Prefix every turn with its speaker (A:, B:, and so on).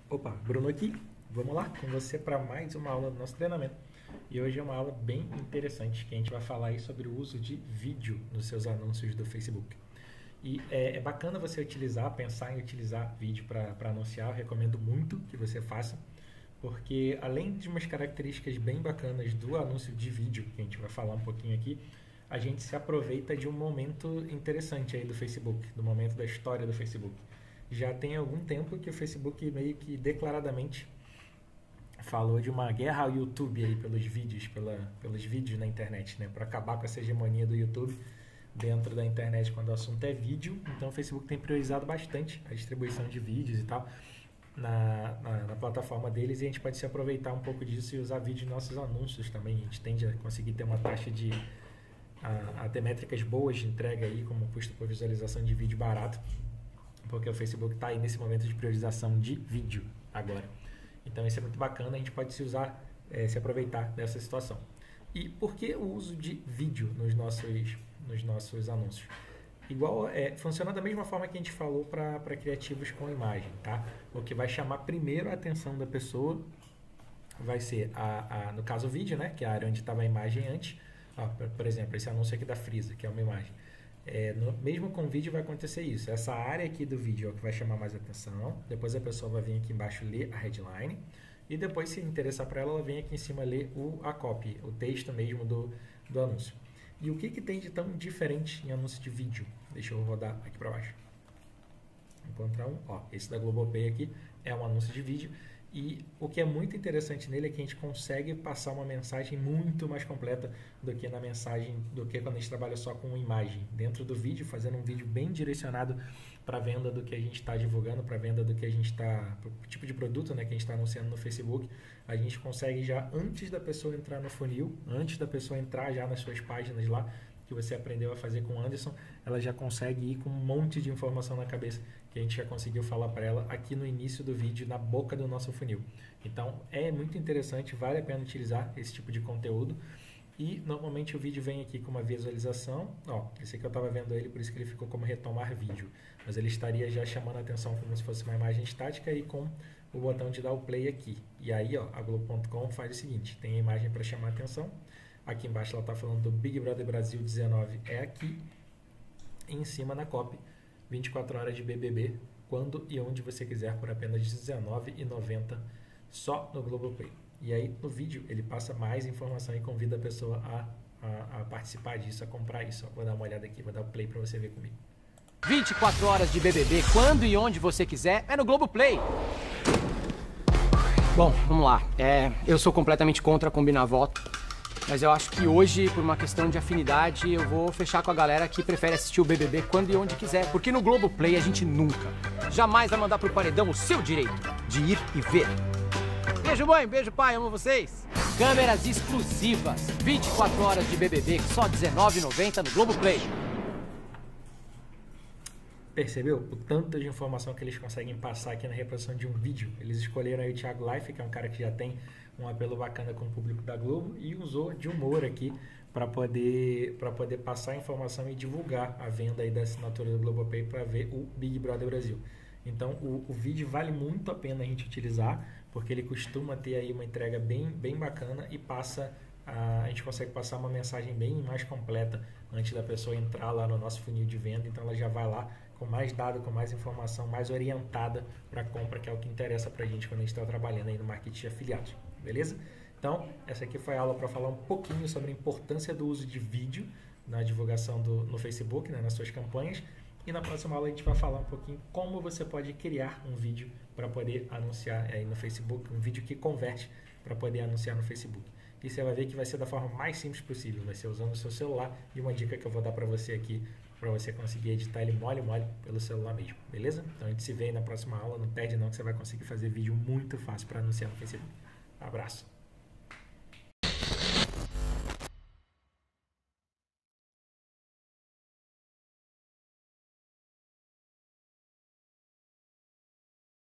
A: Opa, Bruno aqui. Vamos lá com você para mais uma aula do nosso treinamento. E hoje é uma aula bem interessante que a gente vai falar aí sobre o uso de vídeo nos seus anúncios do Facebook. E é bacana você pensar em utilizar vídeo para anunciar. Eu recomendo muito que você faça, porque além de umas características bem bacanas do anúncio de vídeo, que a gente vai falar um pouquinho aqui, a gente se aproveita de um momento interessante aí do Facebook, do momento da história do Facebook. Já tem algum tempo que o Facebook meio que declaradamente falou de uma guerra ao YouTube aí pelos vídeos na internet, né? Para acabar com essa hegemonia do YouTube dentro da internet quando o assunto é vídeo. Então o Facebook tem priorizado bastante a distribuição de vídeos e tal na plataforma deles, e a gente pode se aproveitar um pouco disso e usar vídeo em nossos anúncios também. A gente tende a conseguir ter uma taxa a ter métricas boas de entrega aí, como custo por visualização de vídeo barato, porque o Facebook está aí nesse momento de priorização de vídeo agora. Então isso é muito bacana, a gente pode se aproveitar dessa situação. E por que o uso de vídeo nos nossos anúncios? Funciona da mesma forma que a gente falou para criativos com imagem, tá? O que vai chamar primeiro a atenção da pessoa vai ser, no caso, o vídeo, né? Que é a área onde estava a imagem antes. Por exemplo, esse anúncio aqui da Frisa, que é uma imagem. Mesmo com o vídeo vai acontecer isso. Essa área aqui do vídeo é o que vai chamar mais atenção. Depois a pessoa vai vir aqui embaixo ler a headline. E depois, se interessar para ela vem aqui em cima ler a copy, o texto mesmo do anúncio. E o que tem de tão diferente em anúncio de vídeo? Deixa eu rodar aqui para baixo. Encontrar esse da Globopay aqui é um anúncio de vídeo. E o que é muito interessante nele é que a gente consegue passar uma mensagem muito mais completa do que quando a gente trabalha só com imagem. Dentro do vídeo, fazendo um vídeo bem direcionado para a venda do que a gente está divulgando, para a venda do que a gente está, tipo de produto, né, que a gente está anunciando no Facebook, a gente consegue já, antes da pessoa entrar no funil, antes da pessoa entrar já nas suas páginas lá, que você aprendeu a fazer com o Anderson, ela já consegue ir com um monte de informação na cabeça que a gente já conseguiu falar para ela aqui no início do vídeo, na boca do nosso funil. Então, é muito interessante, vale a pena utilizar esse tipo de conteúdo. E, normalmente, o vídeo vem aqui com uma visualização. Esse aqui eu estava vendo ele, por isso que ele ficou como retomar vídeo. Mas ele estaria já chamando a atenção como se fosse uma imagem estática e com o botão de dar o play aqui. E aí, a Globo.com faz o seguinte, tem a imagem para chamar a atenção. Aqui embaixo ela está falando do Big Brother Brasil 19, é aqui. E em cima na copy, 24 horas de BBB, quando e onde você quiser, por apenas R$19,90 só no Globoplay. E aí no vídeo ele passa mais informação e convida a pessoa a participar disso, a comprar isso. Vou dar uma olhada aqui, vou dar o play para você ver comigo.
B: 24 horas de BBB, quando e onde você quiser, é no Globoplay. Bom, vamos lá. Eu sou completamente contra combinar voto. Mas eu acho que hoje, por uma questão de afinidade, eu vou fechar com a galera que prefere assistir o BBB quando e onde quiser. Porque no Globoplay a gente nunca, jamais vai mandar pro paredão o seu direito de ir e ver. Beijo mãe, beijo pai, amo vocês. Câmeras exclusivas, 24 horas de BBB, só R$19,90 no Globoplay.
A: Percebeu o tanto de informação que eles conseguem passar aqui na reprodução de um vídeo? Eles escolheram aí o Thiago Life, que é um cara que já tem um apelo bacana com o público da Globo, e usou de humor aqui para poder passar a informação e divulgar a venda aí da assinatura do Globopay para ver o Big Brother Brasil. Então o vídeo vale muito a pena a gente utilizar, porque ele costuma ter aí uma entrega bem bacana e a gente consegue passar uma mensagem bem mais completa antes da pessoa entrar lá no nosso funil de venda. Então ela já vai lá com mais dado, com mais informação, mais orientada para a compra, que é o que interessa para a gente quando a gente está trabalhando aí no marketing de afiliados. Beleza? Então, essa aqui foi a aula para falar um pouquinho sobre a importância do uso de vídeo na divulgação no Facebook, né, nas suas campanhas. E na próxima aula a gente vai falar um pouquinho como você pode criar um vídeo para poder anunciar aí no Facebook, um vídeo que converte para poder anunciar no Facebook. E você vai ver que vai ser da forma mais simples possível, vai ser usando o seu celular, e uma dica que eu vou dar para você aqui, para você conseguir editar ele mole pelo celular mesmo, beleza? Então a gente se vê aí na próxima aula, não perde não que você vai conseguir fazer vídeo muito fácil para anunciar no Facebook. Abraço!